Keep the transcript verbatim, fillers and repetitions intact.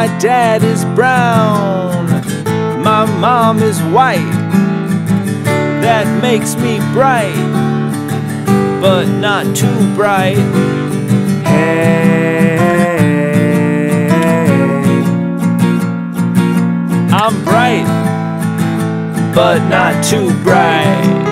My dad is brown, my mom is white. That makes me bright, but not too bright. Hey, I'm bright, but not too bright.